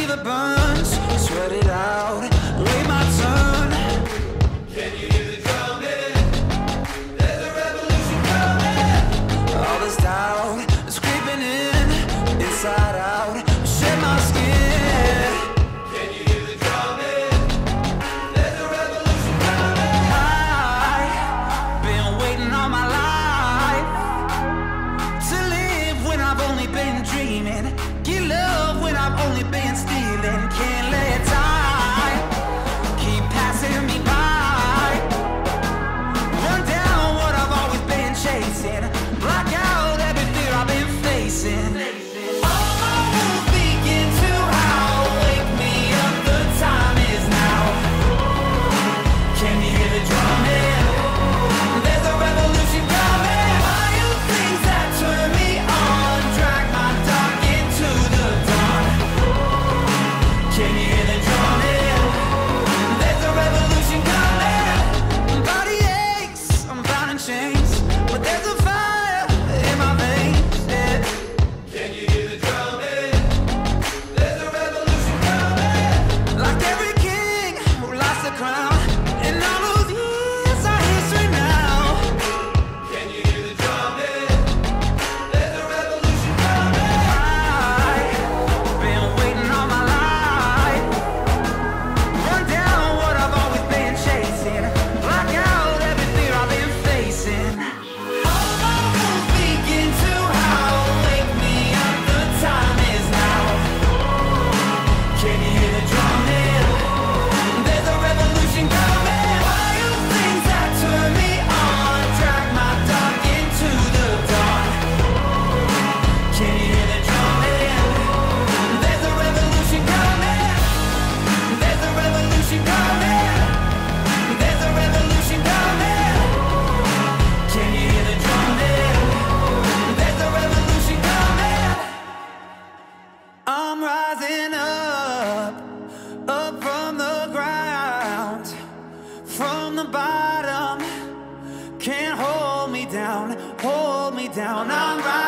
feel the burns, sweat it out, wait my turn. Can you hear the drumming? There's a revolution coming. All this doubt is creeping in, inside out, shed my skin. Can you hear the drumming? There's a revolution coming. I've been waiting all my life to live when I've only been dreaming, get love when I've only been stealing. Can't let time keep passing me by, run down what I've always been chasing, block out every fear I've been facing. All my wounds begin to howl, wake me up, the time is now. Can you hear the drumming? There's a revolution coming. Wild things that turn me on, drag my dark into the dawn. Can you hear the drumming? There's a revolution coming. Body aches, I'm bound in chains, but there's a fire in my veins, yeah. Can you hear the drumming? There's a revolution coming. Like every king who lost the crown, and all those years are history now. Can you hear the drumming? There's a revolution coming. I've been waiting all my life, run down what I've always been chasing, block out every fear I've been facing. All my wounds begin to howl, wake me up, the time is now. Can you hear the drumming? There's a revolution coming. Wild things that turn me on, drag my dark into the dawn. Can you hear the drumming? There's a revolution coming. There's a revolution coming. There's a revolution coming. Can you hear the drumming? There's a revolution coming. I'm rising up, up from the ground, from the bottom. Can't hold me down, hold me down. I'm rising